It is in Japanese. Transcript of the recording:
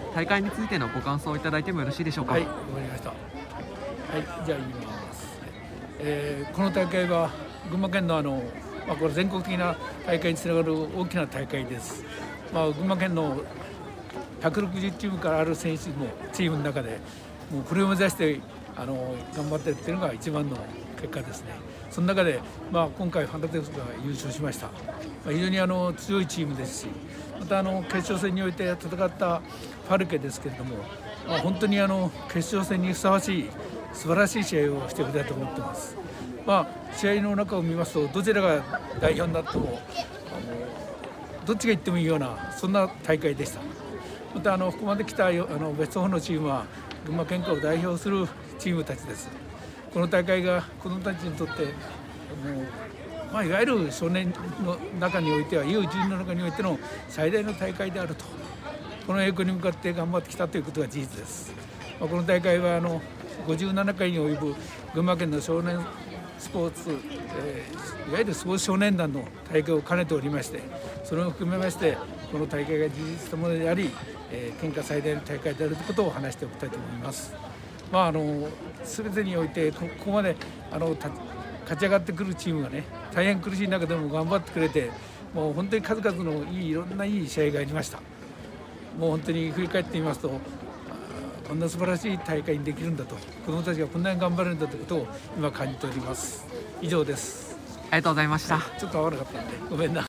大会についてのご感想をいただいてもよろしいでしょうか。 はい、わかりました。はい、じゃあ言います。この大会は群馬県のこれ全国的な大会につながる大きな大会です。群馬県の160チームからある選手のチームの中でもうこれを目指して頑張っているっていうのが一番の結果ですね。その中で、今回ファンタテクスが優勝しました。非常に強いチームですし、また決勝戦において戦ったファルケですけれども、本当に決勝戦にふさわしい素晴らしい試合をしてくれたと思っています。試合の中を見ますとどちらが代表になってもどっちが行ってもいいようなそんな大会でした。またここまで来たベスト4のチームは群馬県下を代表するチームたちです。この大会が子どもたちにとっていわゆる少年の中においてはU12の中においての最大の大会であると、この栄光に向かって頑張ってきたということが事実です。この大会は57回に及ぶ群馬県の少年スポーツ、いわゆるスポーツ少年団の大会を兼ねておりまして、それを含めましてこの大会が事実とものであり、県下最大の大会であるということを話しておきたいと思います。全てにおいてここまで勝ち上がってくるチームがね、大変苦しい中でも頑張ってくれて、もう本当に数々のいろんないい試合がありました。もう本当に振り返ってみますと、こんな素晴らしい大会にできるんだと、子どもたちがこんなに頑張れるんだということを今感じております。以上です。 ありがとうございました。 ちょっと合わなかったんでごめんな。